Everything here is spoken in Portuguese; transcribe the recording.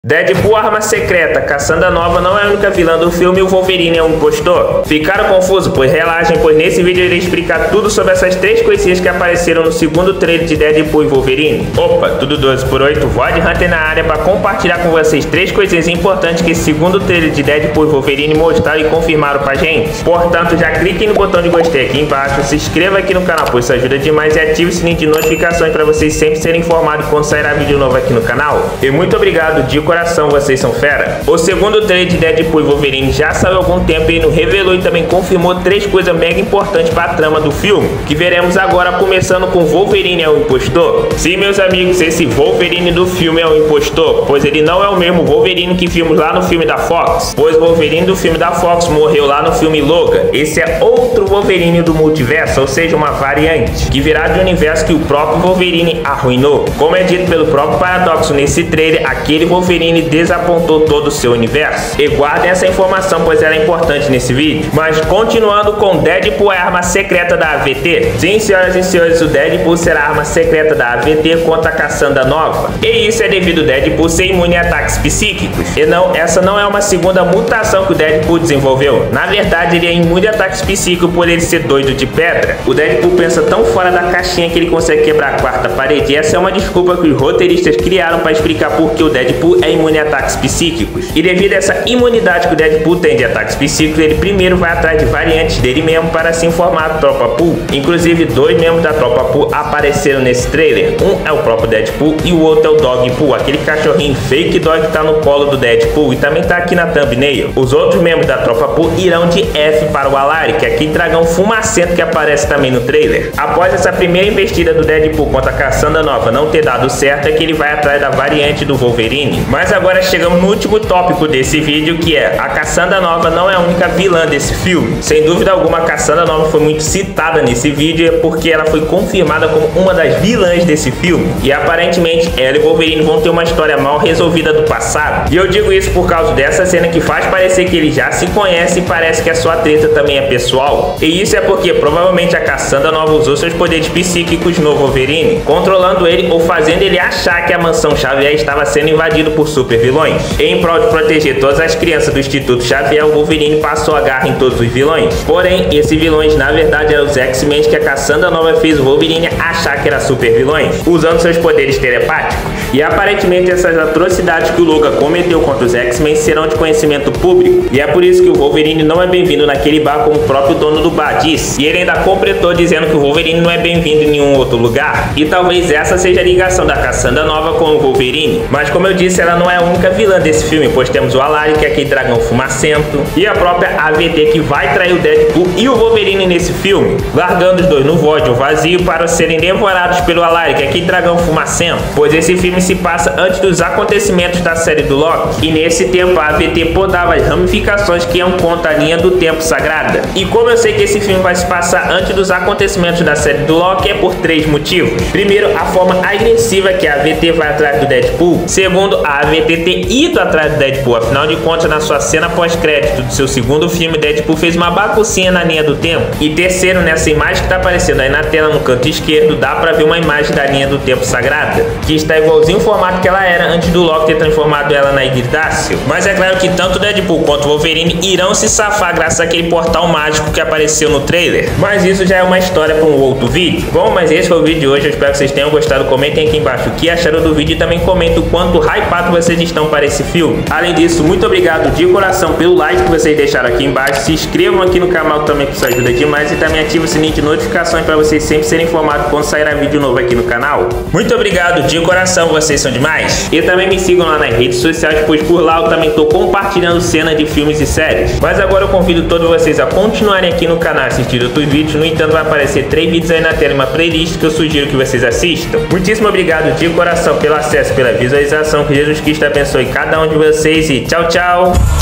Deadpool Arma Secreta, Caçanda Nova não é a única vilã do filme e o Wolverine é um impostor? Ficaram confusos? Pois relaxem, pois nesse vídeo eu irei explicar tudo sobre essas três coisinhas que apareceram no segundo trailer de Deadpool e Wolverine. Opa, tudo 12/8, Void Hunter na área para compartilhar com vocês três coisinhas importantes que esse segundo trailer de Deadpool e Wolverine mostraram e confirmaram pra gente. Portanto, já clique no botão de gostei aqui embaixo, se inscreva aqui no canal, pois isso ajuda demais, e ative o sininho de notificações para vocês sempre serem informados quando sairá vídeo novo aqui no canal. E muito obrigado de coração, vocês são fera. O segundo trailer de Deadpool e Wolverine já saiu há algum tempo e nos revelou e também confirmou três coisas mega importantes para a trama do filme, que veremos agora, começando com Wolverine é o impostor. Sim, meus amigos, esse Wolverine do filme é o impostor, pois ele não é o mesmo Wolverine que vimos lá no filme da Fox, pois o Wolverine do filme da Fox morreu lá no filme Logan. Esse é outro Wolverine do multiverso, ou seja, uma variante, que virá de um universo que o próprio Wolverine arruinou. Como é dito pelo próprio Paradoxo nesse trailer, aquele Wolverine desapontou todo o seu universo. E guardem essa informação, pois ela é importante nesse vídeo. Mas continuando com Deadpool é a arma secreta da AVT. Sim, senhoras e senhores, o Deadpool será a arma secreta da AVT contra a Caçanda Nova. E isso é devido ao Deadpool ser imune a ataques psíquicos. E não, essa não é uma segunda mutação que o Deadpool desenvolveu. Na verdade, ele é imune a ataques psíquicos por ele ser doido de pedra. O Deadpool pensa tão fora da caixinha que ele consegue quebrar a quarta parede. E essa é uma desculpa que os roteiristas criaram para explicar por que o Deadpool é imune a ataques psíquicos. E devido a essa imunidade que o Deadpool tem de ataques psíquicos, ele primeiro vai atrás de variantes dele mesmo para se informar a Tropa Pool. Inclusive, dois membros da Tropa Pool apareceram nesse trailer. Um é o próprio Deadpool e o outro é o Dogpool, aquele cachorrinho fake dog que tá no colo do Deadpool e também tá aqui na thumbnail. Os outros membros da Tropa Pool irão de F para o Alaric, aquele dragão fumacento que aparece também no trailer. Após essa primeira investida do Deadpool contra a Caçanda Nova não ter dado certo, é que ele vai atrás da variante do Wolverine. Mas agora chegamos no último tópico desse vídeo, que é a Caçanda Nova não é a única vilã desse filme. Sem dúvida alguma, a Caçanda Nova foi muito citada nesse vídeo porque ela foi confirmada como uma das vilãs desse filme. E aparentemente ela e Wolverine vão ter uma história mal resolvida do passado. E eu digo isso por causa dessa cena que faz parecer que eles já se conhecem e parece que a sua treta também é pessoal. E isso é porque provavelmente a Caçanda Nova usou seus poderes psíquicos no Wolverine, controlando ele ou fazendo ele achar que a mansão Xavier estava sendo invadida por super vilões. Em prol de proteger todas as crianças do Instituto Xavier, o Wolverine passou a garra em todos os vilões. Porém, esses vilões na verdade eram os X-Men que a Caçanda Nova fez o Wolverine achar que eram super vilões, usando seus poderes telepáticos. E aparentemente essas atrocidades que o Logan cometeu contra os X-Men serão de conhecimento público. E é por isso que o Wolverine não é bem-vindo naquele bar, como o próprio dono do bar disse. E ele ainda completou dizendo que o Wolverine não é bem-vindo em nenhum outro lugar. E talvez essa seja a ligação da Caçanda Nova com o Wolverine. Mas como eu disse, ela não é a única vilã desse filme, pois temos o Alaric, que é aquele dragão fumacento, e a própria AVT, que vai trair o Deadpool e o Wolverine nesse filme, largando os dois no Void, o vazio, para serem devorados pelo Alaric, que é aquele dragão fumacento, pois esse filme se passa antes dos acontecimentos da série do Loki, e nesse tempo a AVT podava as ramificações que iam contra a linha do tempo sagrada. E como eu sei que esse filme vai se passar antes dos acontecimentos da série do Loki, é por três motivos. Primeiro, a forma agressiva que a AVT vai atrás do Deadpool. Segundo, a AVT ter ido atrás do Deadpool, afinal de contas, na sua cena pós-crédito do seu segundo filme, Deadpool fez uma baguncinha na linha do tempo. E terceiro, nessa imagem que tá aparecendo aí na tela no canto esquerdo, dá pra ver uma imagem da linha do tempo sagrada, que está igualzinho o formato que ela era antes do Loki ter transformado ela na Yggdrasil. Mas é claro que tanto Deadpool quanto Wolverine irão se safar graças àquele portal mágico que apareceu no trailer. Mas isso já é uma história para um outro vídeo. Bom, mas esse foi o vídeo de hoje, eu espero que vocês tenham gostado. Comentem aqui embaixo o que acharam do vídeo e também comentem o quanto hypado vocês estão para esse filme. Além disso, muito obrigado de coração pelo like que vocês deixaram aqui embaixo. Se inscrevam aqui no canal também, que isso ajuda demais, e também ative o sininho de notificações para vocês sempre serem informados quando sairá vídeo novo aqui no canal. Muito obrigado de coração, vocês são demais. E também me sigam lá nas redes sociais, pois por lá eu também estou compartilhando cenas de filmes e séries. Mas agora eu convido todos vocês a continuarem aqui no canal assistindo outros vídeos. No entanto, vai aparecer 3 vídeos aí na tela, uma playlist que eu sugiro que vocês assistam. Muitíssimo obrigado de coração pelo acesso, pela visualização. Que Jesus Cristo abençoe cada um de vocês e tchau, tchau!